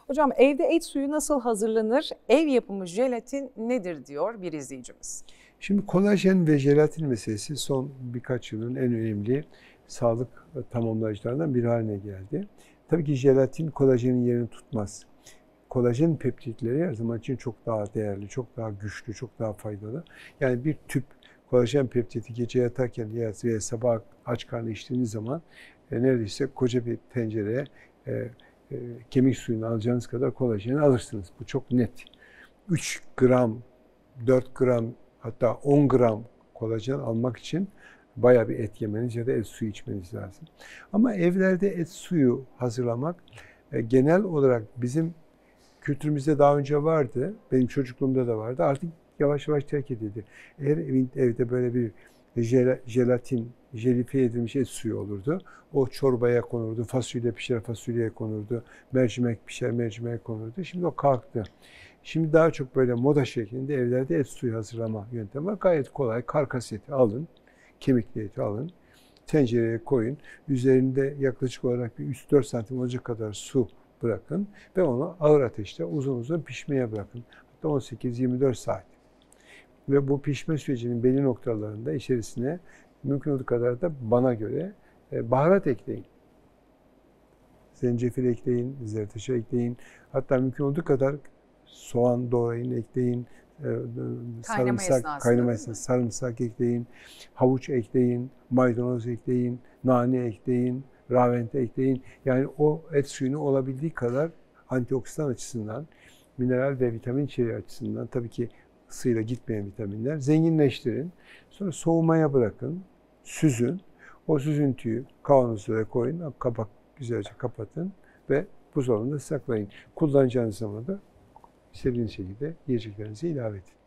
Hocam evde et suyu nasıl hazırlanır? Ev yapımı jelatin nedir diyor bir izleyicimiz. Şimdi kolajen ve jelatin meselesi son birkaç yılın en önemli sağlık tamamlayıcılarından biri haline geldi. Tabii ki jelatin kolajenin yerini tutmaz. Kolajen peptitleri her zaman için çok daha değerli, çok daha güçlü, çok daha faydalı. Yani bir tüp kolajen peptiti gece yatarken veya sabah aç karnı içtiğiniz zaman neredeyse koca bir tencereye kemik suyunu alacağınız kadar kolajeni alırsınız. Bu çok net. 3 gram, 4 gram hatta 10 gram kolajen almak için bayağı bir et yemeniz ya da et suyu içmeniz lazım. Ama evlerde et suyu hazırlamak genel olarak bizim kültürümüzde daha önce vardı. Benim çocukluğumda da vardı. Artık yavaş yavaş terk edildi. Eğer evde böyle bir jelatin, jelifiye edilmiş et suyu olurdu. O çorbaya konurdu, fasulye pişer fasulyeye konurdu, mercimek pişer mercimeğe konurdu. Şimdi o kalktı. Şimdi daha çok böyle moda şeklinde evlerde et suyu hazırlama yöntemi var. Gayet kolay. Karkas eti alın, kemikli eti alın, tencereye koyun. Üzerinde yaklaşık olarak bir 3-4 santim olacak kadar su bırakın ve onu ağır ateşte uzun uzun pişmeye bırakın. Hatta 18-24 saat. Ve bu pişme sürecinin belli noktalarında içerisine mümkün olduğu kadar da bana göre baharat ekleyin. Zencefil ekleyin, zerdeçal ekleyin. Hatta mümkün olduğu kadar soğan doğrayın, ekleyin. Kaynama esnasında sarımsak ekleyin, havuç ekleyin, maydanoz ekleyin, nane ekleyin, ravente ekleyin. Yani o et suyunu olabildiği kadar antioksidan açısından, mineral ve vitamin içeriği açısından tabii ki ısıyla gitmeyen vitaminler zenginleştirin. Sonra soğumaya bırakın, süzün. O süzüntüyü kavanozlara koyun, kapak güzelce kapatın ve buzdolabında saklayın. Kullanacağınız zaman da istediğiniz şekilde yiyeceklerinizi ilave edin.